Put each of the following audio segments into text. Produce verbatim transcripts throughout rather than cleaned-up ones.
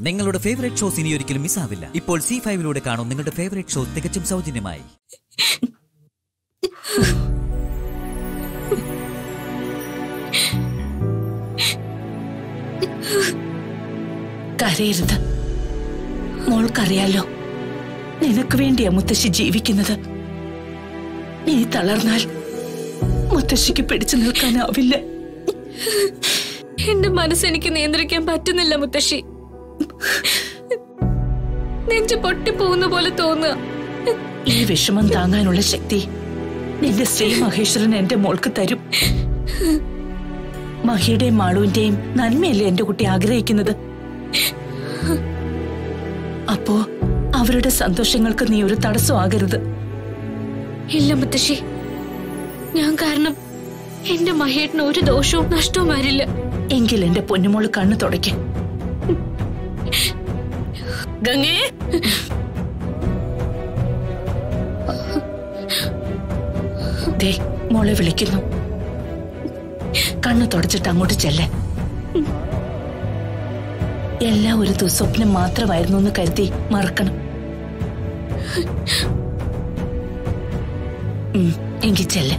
നിങ്ങളുടെ favourite shows ഇനി ഒരിക്കലും മിസ്സാവില്ല. ഇപ്പോൾ സി ഫൈവിലൂടെ കാണും നിങ്ങളുടെ ഫേവറേറ്റ് ഷോ തികച്ചും സൗജന്യമായി. കരയരുത്. മോൾക്കറിയാലോ, നിനക്ക് വേണ്ടിയാ മുത്തശ്ശി ജീവിക്കുന്നത്. നീ തളർന്നാൽ മുത്തശ്ശിക്ക് പിടിച്ചു നിൽക്കാനാവില്ല. എന്റെ മനസ്സെനിക്ക് നിയന്ത്രിക്കാൻ പറ്റുന്നില്ല മുത്തശ്ശി. നെഞ്ചു പൊട്ടിപ്പോകുന്ന പോലെ തോന്നുക. ഈ വിഷമം താങ്ങാനുള്ള ശക്തി നിന്റെ ശ്രീ മഹേശ്വരൻ എന്റെ മോൾക്ക് തരും. മഹിയുടെയും മാളുവിന്റെയും നന്മയല്ലേ എന്റെ കുട്ടി ആഗ്രഹിക്കുന്നത്. അപ്പോ അവരുടെ സന്തോഷങ്ങൾക്ക് നീ ഒരു തടസ്സമാകരുത്. ഇല്ല മുത്തശ്ശി, ഞാൻ കാരണം എന്റെ മഹേട്ടന് ഒരു ദോഷവും നഷ്ടവും വരില്ല. എങ്കിൽ എന്റെ പൊന്നുമോള് കണ്ണു തുടയ്ക്ക. ഗംഗേ, ദേ മോളെ വിളിക്കുന്നു. കണ്ണു തുടച്ചിട്ട് അങ്ങോട്ട് ചെല്ലേ. എല്ലാം ഒരു ദുസ്വപ്നം മാത്രമായിരുന്നു എന്ന് കരുതി മറക്കണം. എങ്കിൽ ചെല്ലേ.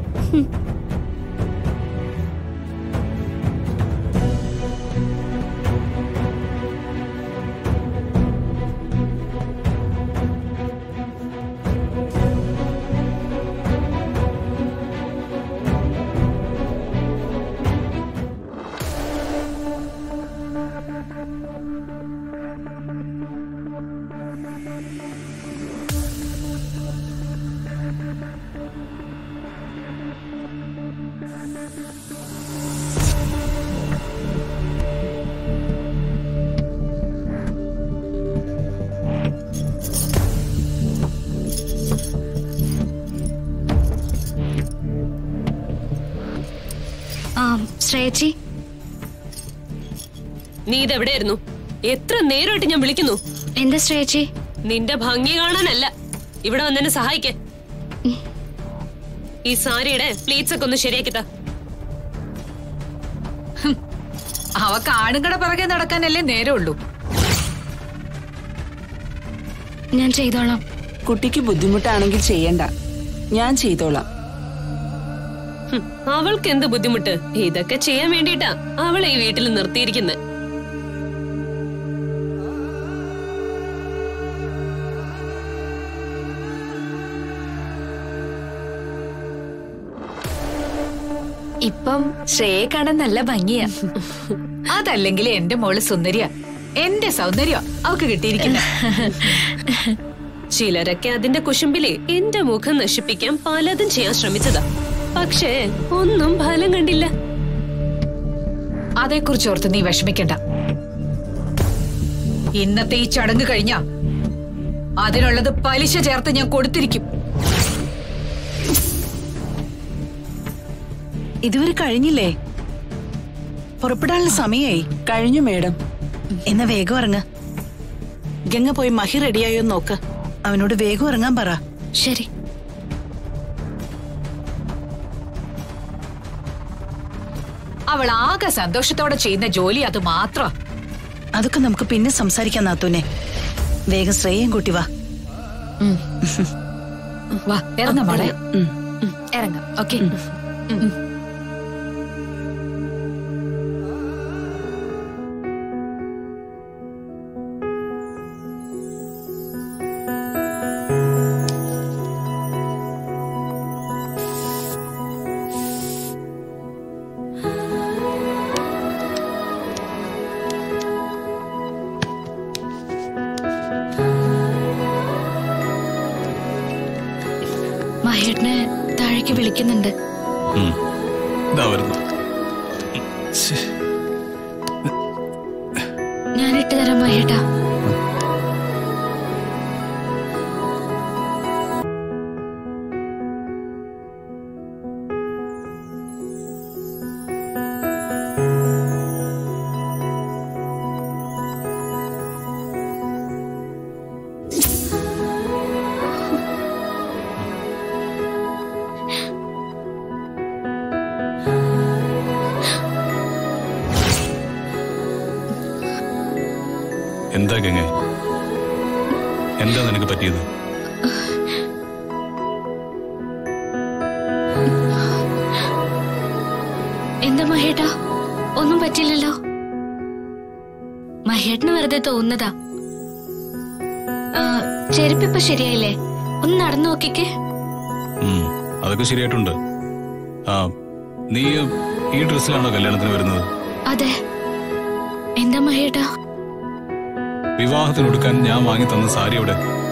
ശ്രേയച്ചി, നീ ഇതെവിടെയായിരുന്നു? എത്ര നേരമായിട്ട് ഞാൻ വിളിക്കുന്നു. എന്താ ശ്രേയച്ചി? നിന്റെ ഭംഗി കാണാനല്ല, ഇവിടെ വന്നെന്നെ സഹായിക്കാൻ. ഈ സാരിയുടെ പ്ലീറ്റ്സ് ഒക്കെ ഒന്ന് ശരിയാക്കിത്താ. അവക്ക് ആണുങ്ങളുടെ പിറകെ നടക്കാനല്ലേ നേരമുള്ളൂ. ഞാൻ ചെയ്തോളാം. കുട്ടിക്ക് ബുദ്ധിമുട്ടാണെങ്കിൽ ചെയ്യണ്ട, ഞാൻ ചെയ്തോളാം. അവൾക്ക് എന്ത് ബുദ്ധിമുട്ട്? ഇതൊക്കെ ചെയ്യാൻ വേണ്ടിട്ടാ അവളെ ഈ വീട്ടിൽ നിർത്തിയിരിക്കുന്നത്. ഇപ്പം ശ്രേയെ കാണാൻ നല്ല ഭംഗിയാ. അതല്ലെങ്കിൽ എന്റെ മോള് സുന്ദരിയാ. എന്റെ സൗന്ദര്യം അവക്ക് കിട്ടിയിരിക്കുന്ന. ചിലരൊക്കെ അതിന്റെ കുശുമ്പിലെ എന്റെ മുഖം നശിപ്പിക്കാൻ പലതും ചെയ്യാൻ ശ്രമിച്ചതാ. പക്ഷേ ഒന്നും ഫലം കണ്ടില്ല. അതേക്കുറിച്ച് ഓർത്ത് നീ വിഷമിക്കണ്ട. ഇന്നത്തെ ഈ ചടങ്ങ് കഴിഞ്ഞാ അതിനുള്ളത് പലിശ ചേർത്ത് ഞാൻ കൊടുത്തിരിക്കും. ഇതുവരെ കഴിഞ്ഞില്ലേ? പുറപ്പെടാനുള്ള സമയായി. കഴിഞ്ഞു മേഡം. എന്നാ വേഗം ഇറങ്ങ. ഗംഗ പോയി മഹി റെഡിയായോ നോക്ക്. അവനോട് വേഗം ഇറങ്ങാൻ പറ. ശരി. അവൾ ആകെ സന്തോഷത്തോടെ ചെയ്യുന്ന ജോലി അത് മാത്രം. അതൊക്കെ നമുക്ക് പിന്നെ സംസാരിക്കാൻ നാത്തൂനെ. വേഗം ശ്രേയം കൂട്ടി വാ. വാ ഇറങ്ങ മോളെ. ഇറങ്ങാം. ഓക്കെ. മഹേട്ടനെ താഴേക്ക് വിളിക്കുന്നുണ്ട്. ഞാൻ ഇട്ട് തരാം മഹേട്ടാ. എന്താ ഗംഗ? എന്താ നിനക്ക് പറ്റിയത്? എന്താ മഹേട്ടാ? ഒന്നും പറ്റില്ലല്ലോ. മഹേട്ടന് വെറുതെ തോന്നുന്നതാ. ചെരുപ്പിപ്പ ശരിയായില്ലേ? ഒന്ന് നടന്നു നോക്കിക്കേ. അതൊക്കെ ശരിയായിട്ടുണ്ട്. ആ, നീ ഈ ഡ്രസ്സിലാണോ കല്യാണത്തിന് വരുന്നത്? അതെ. എന്താ മഹേട്ടാ? വിവാഹത്തിന് കൊടുക്കാൻ ഞാൻ വാങ്ങി തന്ന സാരി എവിടെ?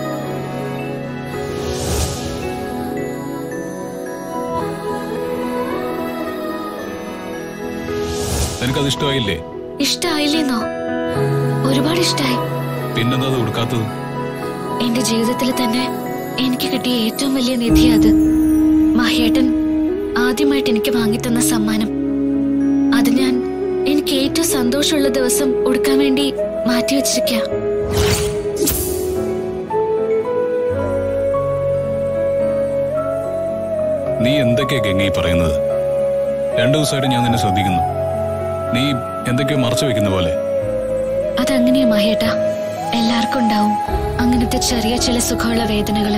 നിനക്കത് ഇഷ്ടമായില്ലേ? ഇഷ്ടായില്ലേന്നോ? ഒരുപാട് ഇഷ്ടായി. പിന്നെന്താ അത് കൊടുക്കാത്തത്? എന്റെ ജീവിതത്തിൽ തന്നെ എനിക്ക് കിട്ടിയ ഏറ്റവും വലിയ നിധി അത്. മഹേട്ടൻ ആദ്യമായിട്ട് എനിക്ക് വാങ്ങിത്തന്ന സമ്മാനം. അത് ഞാൻ എനിക്ക് ഏറ്റവും സന്തോഷമുള്ള ദിവസം കൊടുക്കാൻ വേണ്ടി മാറ്റിവെച്ചിരിക്ക. നീ എന്തൊക്കെയാ ഗംഗ പറയുന്നത്? രണ്ടു ദിവസമായിട്ട് ഞാൻ നിന്നെ ശ്രദ്ധിക്കുന്നു. നീ എന്തൊക്കെയോ മറച്ചു വെക്കുന്ന പോലെ. അതങ്ങനെയാ മഹേട്ടാ, എല്ലാവർക്കും ഉണ്ടാവും അങ്ങനത്തെ ചെറിയ ചില സുഖമുള്ള വേദനകള്.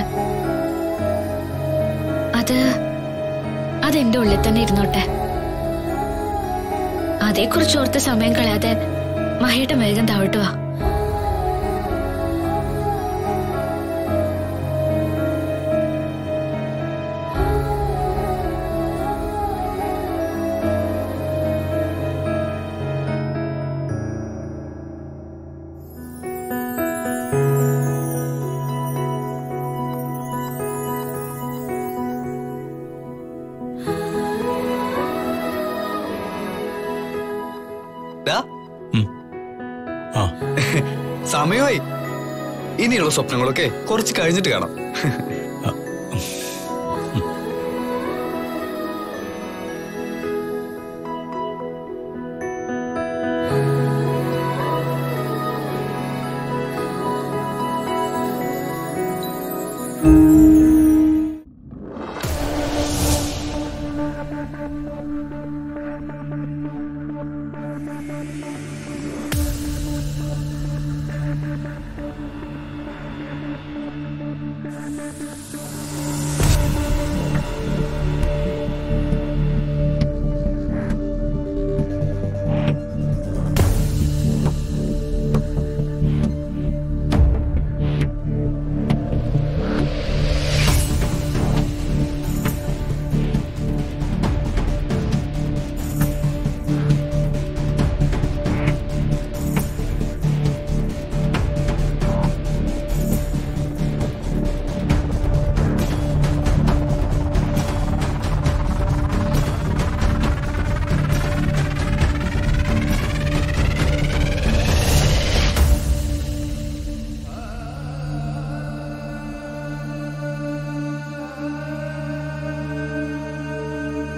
അത് അതെന്റെ ഉള്ളിൽ തന്നെ ഇരുന്നോട്ടെ. അതേക്കുറിച്ച് ഓർത്ത് സമയം കളയാതെ മഹേട്ടൻ വേഗം താഴട്ടുവാ. സമയമായി. ഇനിയുള്ള സ്വപ്നങ്ങളൊക്കെ കുറച്ച് കഴിഞ്ഞിട്ട് കാണാം.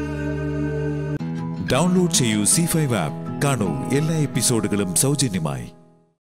ഡൗൺലോഡ് ചെയ്യൂ സി ഫൈവ് ആപ്പ്. കാണൂ എല്ലാ എപ്പിസോഡുകളും സൗജന്യമായി.